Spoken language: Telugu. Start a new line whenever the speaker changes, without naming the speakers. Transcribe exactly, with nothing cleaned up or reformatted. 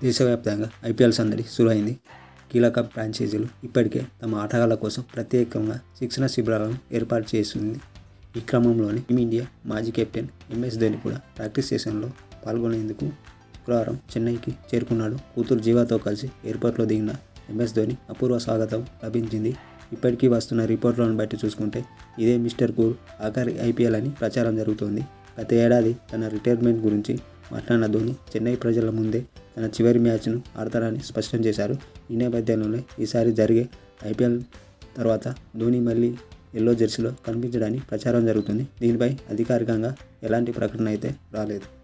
దేశవ్యాప్తంగా ఐపీఎల్ సందడి సురైంది. కీలక ఫ్రాంచైజీలు ఇప్పటికే తమ ఆటగాళ్ల కోసం ప్రత్యేకంగా శిక్షణ శిబిరాలను ఏర్పాటు చేసింది. ఈ క్రమంలోనే టీమిండియా మాజీ కెప్టెన్ ఎంఎస్ ధోని కూడా ప్రాక్టీస్ సెషన్లో పాల్గొనేందుకు శుక్రవారం చెన్నైకి చేరుకున్నాడు. కూతురు జీవాతో కలిసి ఎయిర్పోర్ట్లో దిగిన ఎంఎస్ ధోని అపూర్వ స్వాగతం లభించింది. ఇప్పటికీ వస్తున్న రిపోర్ట్లను బట్టి చూసుకుంటే ఇదే మిస్టర్ కూల్ ఆఖరి ఐపీఎల్ అని ప్రచారం జరుగుతోంది. గత ఏడాది తన రిటైర్మెంట్ గురించి మాట్లాడిన ధోని చెన్నై ప్రజల ముందే తన చివరి మ్యాచ్ను ఆడతారని స్పష్టం చేశారు. ఈ నేపథ్యంలోనే ఈసారి జరిగే ఐపీఎల్ తర్వాత ధోని మళ్ళీ ఎల్లో జెర్సీలో కనిపించడానికి ప్రచారం జరుగుతుంది. దీనిపై అధికారికంగా ఎలాంటి ప్రకటన అయితే రాలేదు.